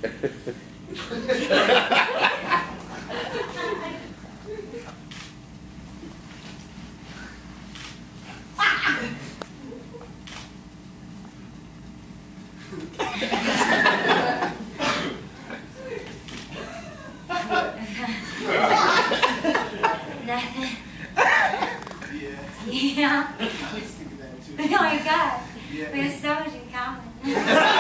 Nothing. Yeah. Yeah. I was thinking that too. Oh my God. Yeah. We have so much in common.